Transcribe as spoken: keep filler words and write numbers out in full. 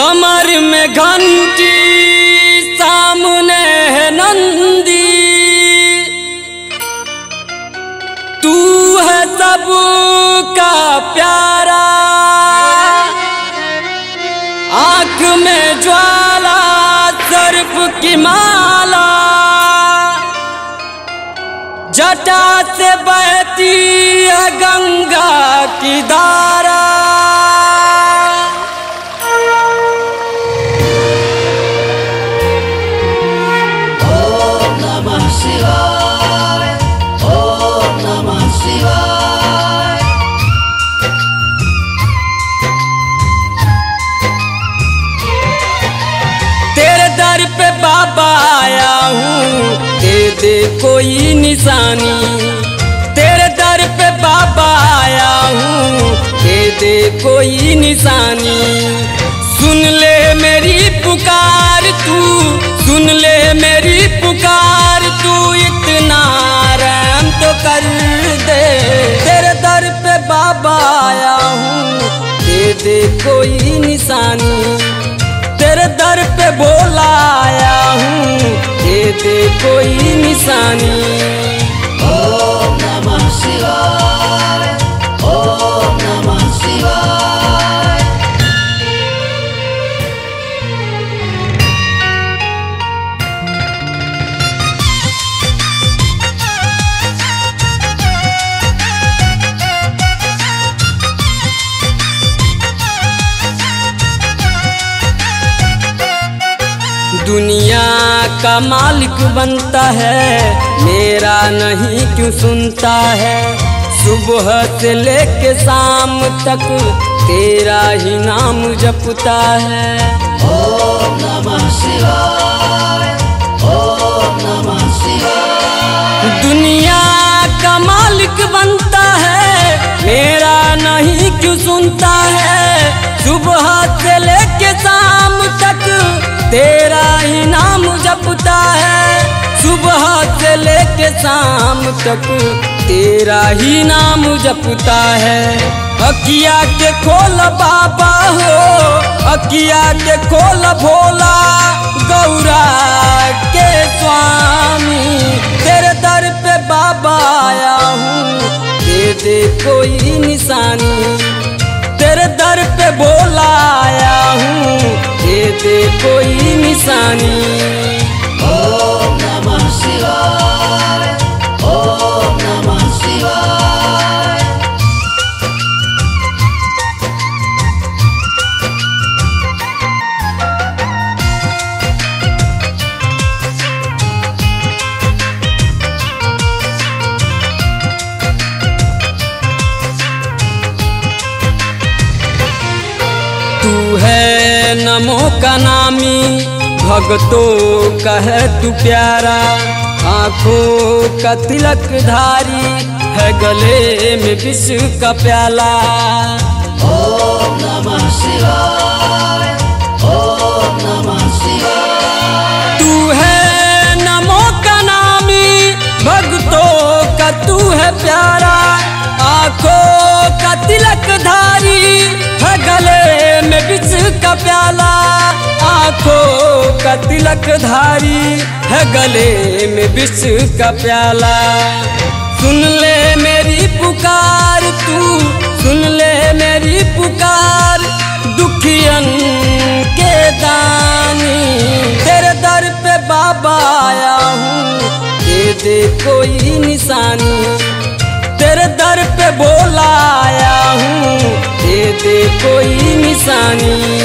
कमर में घंटी सामने है नंदी, तू है सबका प्यारा। आँख में ज्वाला सर्प की माला, जटा से बहती है गंगा की धारा। तेरे दर पे बाबा आया हूँ, दे दे कोई निशानी। तेरे दर पे बाबा आया हूँ, दे दे कोई निशानी। सुन ले मेरी पुकार तू, सुन ले मेरी पुकार तू, इतना रहम तो कर दे। तेरे दर पे बाबा आया हूँ, दे दे कोई निशानी। तेरे दर पे बोला आया हूँ, दे दे कोई निशानी। ओम नमः शिवाय, ओम नमः शिवाय। दुनिया का मालिक बनता है, मेरा नहीं क्यों सुनता है। सुबह से लेके शाम तक तेरा ही नाम जपता है। ओम नमः शिवाय, ओम नमः शिवाय। दुनिया का मालिक बनता है, मेरा नहीं क्यों सुनता है। सुबह से लेके शाम तक तेरा ही नाम जपता है। सुबह से लेके शाम तक तेरा ही नाम जपता है। अकिया के खोल बाबा हो, अकिया के खोल भोला गौरा के स्वामी। तेरे दर पे बाबा आया हूँ, दे दे कोई निशानी। तेरे दर पे बोला आया हूँ, दे दे कोई निशानी। ओम नमः शिवाय, ओम नमः शिवाय। तू है नमो का नामी, भगतों का है तू प्यारा। आँखों का तिलक धारी, है गले में विष का प्याला। ओम नमः शिवाय, ओम नमः शिवाय। तू है नमो का नामी, भगतों का तू है प्यारा। आँखों का तिलक धारी, है गले में विष का प्याला। आँखों का तिलक धारी, है गले में विष का प्याला। सुन ले मेरी पुकार तू, सुन ले मेरी पुकार, दुखियन के दानी। तेरे दर पे बाबा आया हूँ, दे दे कोई निशानी। तेरे दर पे बोला आया हूँ, दे दे कोई निशानी।